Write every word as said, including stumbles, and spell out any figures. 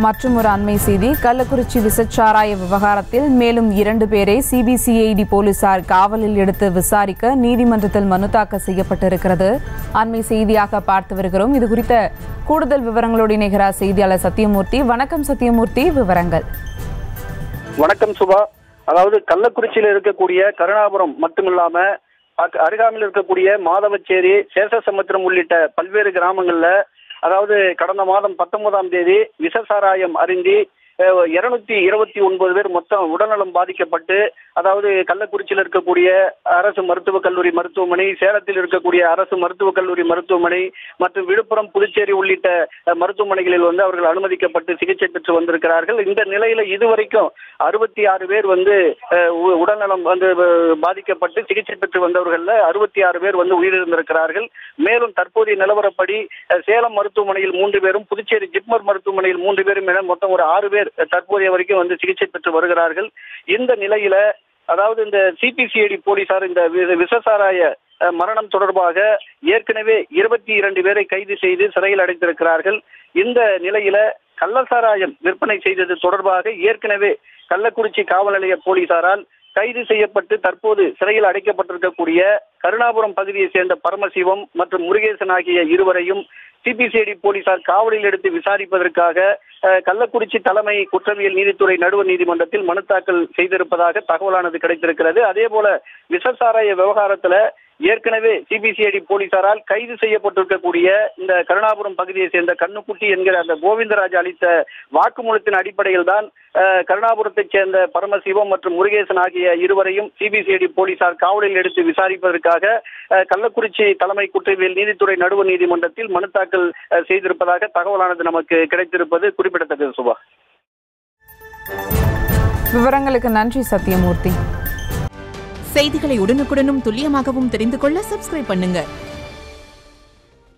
மற்றும் ஒரு அண்மை செய்தி, கள்ளக்குறிச்சி விசச்சாராய விவகாரத்தில் மேலும் இரண்டு பேரை சிபிசிஐடி போலீசார் காவலில் எடுத்து விசாரிக்க நீதிமன்றத்தில் மனு தாக்கல் செய்யப்பட்டிருக்கிறது. அண்மை செய்தியாக பார்த்து வருகிறோம். இது குறித்த கூடுதல் விவரங்களோடு இணைகிறார் செய்தியாளர் சத்தியமூர்த்தி. வணக்கம் சத்தியமூர்த்தி, விவரங்கள். வணக்கம் சுபா. அதாவது கள்ளக்குறிச்சியில் இருக்கக்கூடிய கருணாபுரம் மட்டுமில்லாம அருகாமையில் இருக்கக்கூடிய மாதவச்சேரி, சேஷசமுத்திரம் உள்ளிட்ட பல்வேறு கிராமங்கள்ல அதாவது கடந்த மாதம் பத்தொன்பதாம் தேதி விஷசாராயம் அருந்தி இருநூத்தி இருபத்தி ஒன்பது பேர் மொத்தம் உடல்நலம் பாதிக்கப்பட்டு, அதாவது கள்ளக்குறிச்சியில் இருக்கக்கூடிய அரசு மருத்துவக் கல்லூரி மருத்துவமனை, சேலத்தில் இருக்கக்கூடிய அரசு மருத்துவக் கல்லூரி மருத்துவமனை மற்றும் விழுப்புரம், புதுச்சேரி உள்ளிட்ட மருத்துவமனைகளில் வந்து அவர்கள் அனுமதிக்கப்பட்டு சிகிச்சை பெற்று வந்திருக்கிறார்கள். இந்த நிலையில இதுவரைக்கும் அறுபத்தி ஆறு பேர் வந்து உடல்நலம் வந்து பாதிக்கப்பட்டு சிகிச்சை பெற்று வந்தவர்கள்ல அறுபத்தி ஆறு பேர் வந்து உயிரிழந்திருக்கிறார்கள். மேலும் தற்போதைய நிலவரப்படி சேலம் மருத்துவமனையில் மூன்று பேரும், புதுச்சேரி ஜிப்மர் மருத்துவமனையில் மூன்று பேரும் என மொத்தம் ஒரு ஆறு பேர் தற்போதைய வரைக்கும் வந்து சிகிச்சை பெற்று வருகிறார்கள். இந்த நிலையில அதாவது இந்த சிபிசிஐடி போலீசார் இந்த விஷசாராய மரணம் தொடர்பாக ஏற்கனவே இருபத்தி இரண்டு பேரை கைது செய்து சிறையில் அடைத்திருக்கிறார்கள். இந்த நிலையில கள்ளசாராயம் விற்பனை செய்தது தொடர்பாக ஏற்கனவே கள்ளக்குறிச்சி காவல் நிலைய போலீசாரால் கைது செய்யப்பட்டு தற்போது சிறையில் அடைக்கப்பட்டிருக்கக்கூடிய கருணாபுரம் பகுதியை சேர்ந்த பரமசிவம் மற்றும் முருகேசன் ஆகிய இருவரையும் சிபிசிஐடி போலீசார் காவலில் எடுத்து விசாரிப்பதற்காக கள்ளக்குறிச்சி தலைமை குற்றவியல் நீதித்துறை நடுவர் நீதிமன்றத்தில் மனு தாக்கல் செய்திருப்பதாக தகவலானது கிடைத்திருக்கிறது. அதே போல விஷசாராய விவகாரத்துல ஏற்கனவே சிபிசிஐடி போலீசாரால் கைது செய்யப்பட்டிருக்கக்கூடிய இந்த கருணாபுரம் பகுதியை சேர்ந்த கண்ணுக்குட்டி என்கிற அந்த கோவிந்தராஜ் அளித்த வாக்குமூலத்தின் அடிப்படையில் தான் கருணாபுரத்தைச் சேர்ந்த பரமசிவம் மற்றும் முருகேசன் ஆகிய இருவரையும் சிபிசிஐடி போலீசார் காவலில் எடுத்து விசாரிப்பதற்காக கள்ளக்குறிச்சி தலைமை குற்றவியல் நீதித்துறை நடுவர் நீதிமன்றத்தில் மனு தாக்கல் செய்திருப்பதாக தகவலானது நமக்கு கிடைத்திருப்பது குறிப்பிடத்தக்கது. சுபா, விவரங்களுக்கு நன்றி சத்தியமூர்த்தி. செய்திகளை உடனுக்குடனும் துல்லியமாகவும் தெரிந்து கொள்ள சப்ஸ்கிரைப் பண்ணுங்க.